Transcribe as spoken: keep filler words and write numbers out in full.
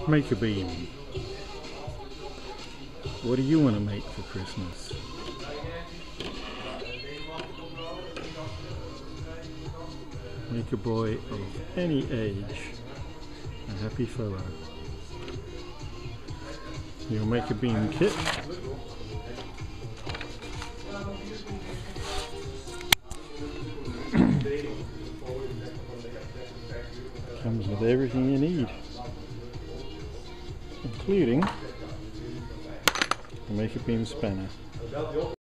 Make a beam. What do you want to make for Christmas? Make a boy of any age a happy fellow. You'll make a beam kit. Comes with everything you need, including a make a beam spanner.